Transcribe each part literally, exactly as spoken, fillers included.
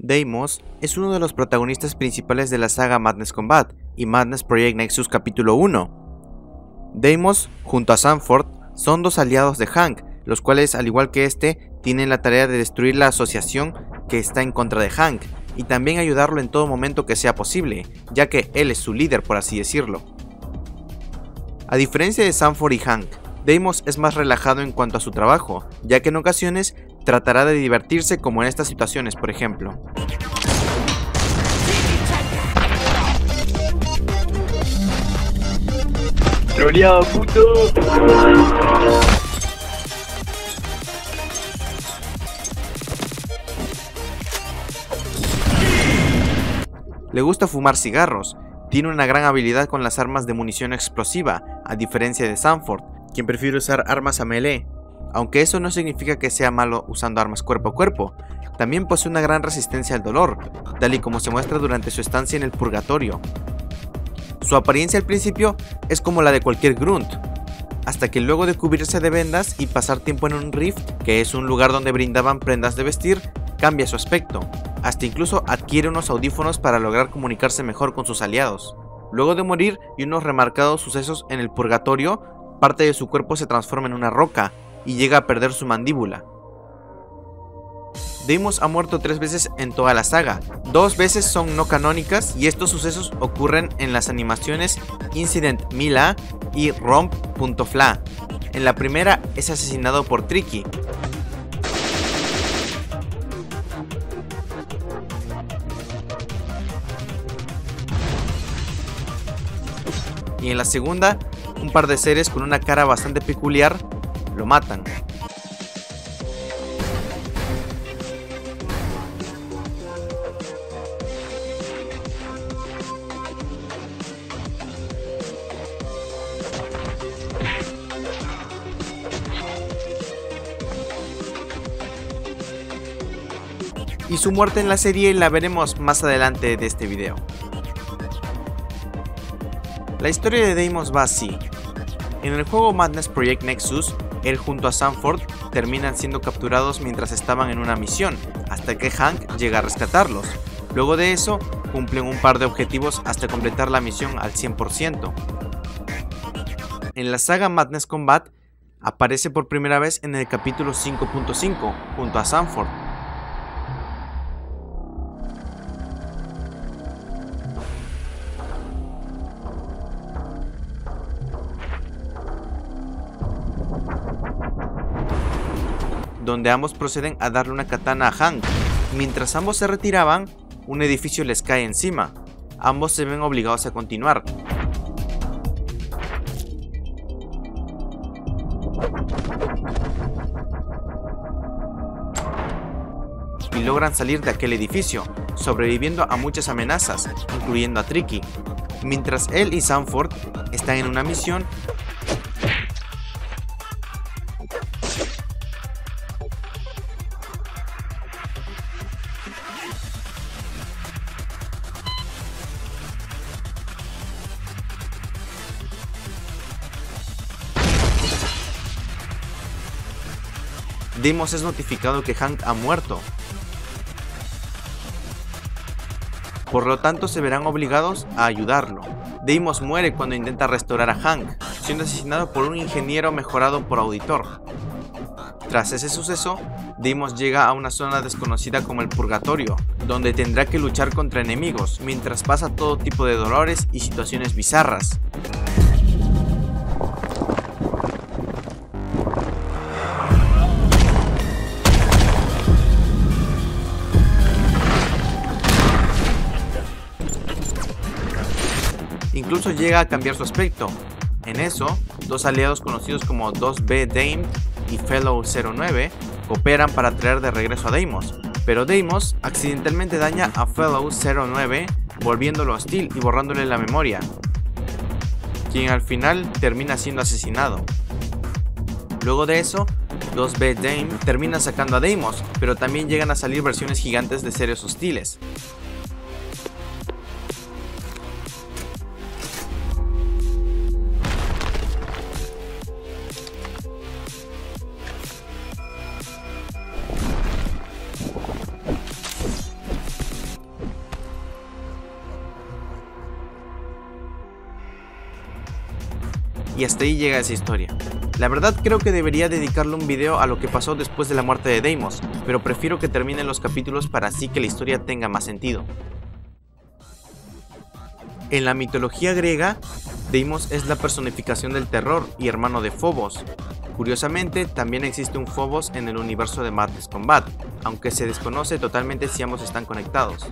Deimos es uno de los protagonistas principales de la saga Madness Combat y Madness Project Nexus capítulo uno. Deimos, junto a Sanford, son dos aliados de Hank, los cuales, al igual que este, tienen la tarea de destruir la asociación que está en contra de Hank, y también ayudarlo en todo momento que sea posible, ya que él es su líder, por así decirlo. A diferencia de Sanford y Hank, Deimos es más relajado en cuanto a su trabajo, ya que en ocasiones tratará de divertirse, como en estas situaciones, por ejemplo. ¡Troleado, puto! Le gusta fumar cigarros, tiene una gran habilidad con las armas de munición explosiva, a diferencia de Sanford, quien prefiere usar armas a melee. Aunque eso no significa que sea malo usando armas cuerpo a cuerpo, también posee una gran resistencia al dolor, tal y como se muestra durante su estancia en el purgatorio. Su apariencia al principio es como la de cualquier grunt, hasta que luego de cubrirse de vendas y pasar tiempo en un rift, que es un lugar donde brindaban prendas de vestir, cambia su aspecto, hasta incluso adquiere unos audífonos para lograr comunicarse mejor con sus aliados. Luego de morir y unos remarcados sucesos en el purgatorio, parte de su cuerpo se transforma en una roca y llega a perder su mandíbula. Deimos ha muerto tres veces en toda la saga, dos veces son no canónicas y estos sucesos ocurren en las animaciones Incident Mila y Romp.fla. En la primera es asesinado por Tricky. Y en la segunda, un par de seres con una cara bastante peculiar lo matan. Y su muerte en la serie la veremos más adelante de este video. La historia de Deimos va así. En el juego Madness Project Nexus, él junto a Sanford terminan siendo capturados mientras estaban en una misión, hasta que Hank llega a rescatarlos. Luego de eso, cumplen un par de objetivos hasta completar la misión al cien por ciento. En la saga Madness Combat, aparece por primera vez en el capítulo cinco punto cinco, junto a Sanford. Donde ambos proceden a darle una katana a Hank. Mientras ambos se retiraban, un edificio les cae encima. Ambos se ven obligados a continuar. Y logran salir de aquel edificio, sobreviviendo a muchas amenazas, incluyendo a Tricky. Mientras él y Sanford están en una misión, Deimos es notificado que Hank ha muerto. Por lo tanto, se verán obligados a ayudarlo. Deimos muere cuando intenta restaurar a Hank, siendo asesinado por un ingeniero mejorado por Auditor. Tras ese suceso, Deimos llega a una zona desconocida como el Purgatorio, donde tendrá que luchar contra enemigos, mientras pasa todo tipo de dolores y situaciones bizarras. Incluso llega a cambiar su aspecto. En eso, dos aliados conocidos como dos B Dame y Fellow cero nueve cooperan para traer de regreso a Deimos, pero Deimos accidentalmente daña a Fellow cero nueve, volviéndolo hostil y borrándole la memoria, quien al final termina siendo asesinado. Luego de eso, dos B Dame terminan sacando a Deimos, pero también llegan a salir versiones gigantes de seres hostiles. Y hasta ahí llega esa historia. La verdad creo que debería dedicarle un video a lo que pasó después de la muerte de Deimos, pero prefiero que terminen los capítulos para así que la historia tenga más sentido. En la mitología griega, Deimos es la personificación del terror y hermano de Phobos. Curiosamente, también existe un Phobos en el universo de Madness Combat, aunque se desconoce totalmente si ambos están conectados.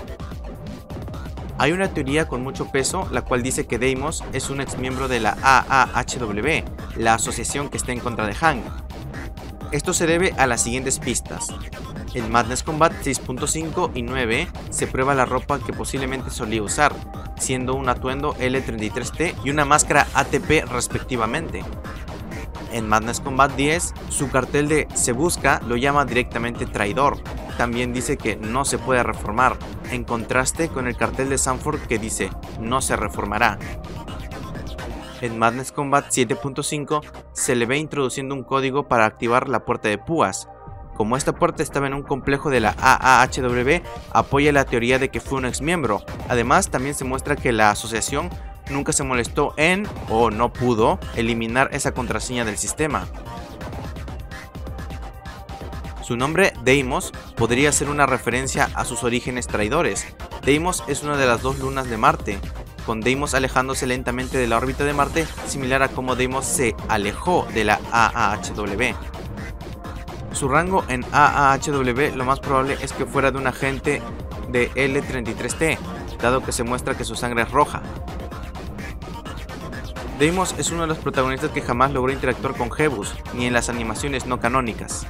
Hay una teoría con mucho peso, la cual dice que Deimos es un ex miembro de la A A H W, la asociación que está en contra de Hang. Esto se debe a las siguientes pistas. En Madness Combat seis punto cinco y nueve se prueba la ropa que posiblemente solía usar, siendo un atuendo L treinta y tres T y una máscara A T P respectivamente. En Madness Combat diez, su cartel de Se Busca lo llama directamente traidor. También dice que no se puede reformar, en contraste con el cartel de Sanford que dice no se reformará. En Madness Combat siete punto cinco se le ve introduciendo un código para activar la puerta de púas. Como esta puerta estaba en un complejo de la A A H W, apoya la teoría de que fue un ex miembro. Además, también se muestra que la asociación nunca se molestó en, o no pudo, eliminar esa contraseña del sistema. Su nombre, Deimos, podría ser una referencia a sus orígenes traidores. Deimos es una de las dos lunas de Marte, con Deimos alejándose lentamente de la órbita de Marte, similar a como Deimos se alejó de la A A H W. Su rango en A A H W lo más probable es que fuera de un agente de L treinta y tres T, dado que se muestra que su sangre es roja. Deimos es uno de los protagonistas que jamás logró interactuar con Jebus, ni en las animaciones no canónicas.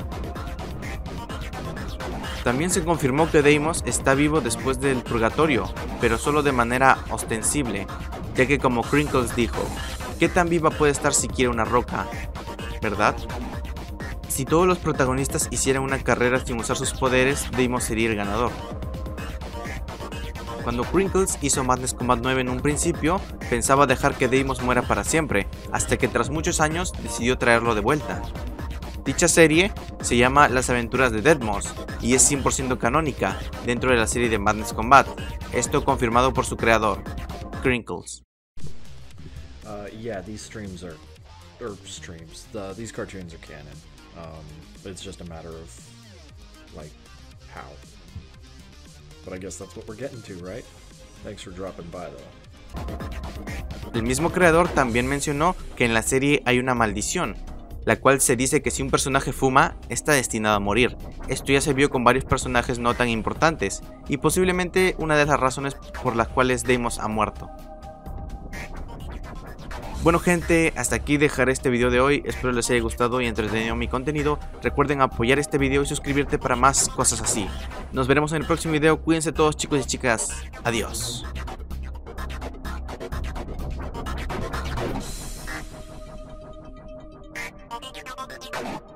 También se confirmó que Deimos está vivo después del purgatorio, pero solo de manera ostensible, ya que como Crinkles dijo, ¿qué tan viva puede estar siquiera una roca? ¿Verdad? Si todos los protagonistas hicieran una carrera sin usar sus poderes, Deimos sería el ganador. Cuando Crinkles hizo Madness Combat nueve en un principio, pensaba dejar que Deimos muera para siempre, hasta que tras muchos años decidió traerlo de vuelta. Dicha serie se llama Las Aventuras de Deadmos y es cien por ciento canónica dentro de la serie de Madness Combat, esto confirmado por su creador, Crinkles. Uh, yeah, these streams are, or streams, the, these cartoons are canon. Um, it's just a matter of, like, how. But I guess that's what we're getting to, right? Thanks for dropping by, though. El mismo creador también mencionó que en la serie hay una maldición, la cual se dice que si un personaje fuma, está destinado a morir. Esto ya se vio con varios personajes no tan importantes, y posiblemente una de las razones por las cuales Deimos ha muerto. Bueno gente, hasta aquí dejaré este video de hoy, espero les haya gustado y entretenido mi contenido. Recuerden apoyar este video y suscribirte para más cosas así. Nos veremos en el próximo video, cuídense todos chicos y chicas, adiós. Thank you.